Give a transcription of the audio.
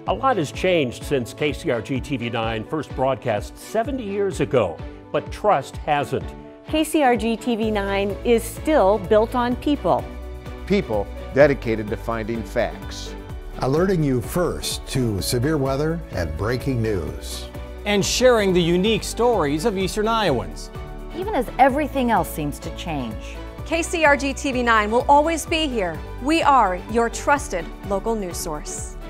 A lot has changed since Kcrg TV9 first broadcast 70 years ago, but trust hasn't. Kcrg TV9 is still built on people. People dedicated to finding facts. Alerting you first to severe weather and breaking news. And sharing the unique stories of Eastern Iowans. Even as everything else seems to change. Kcrg TV9 will always be here. We are your trusted local news source.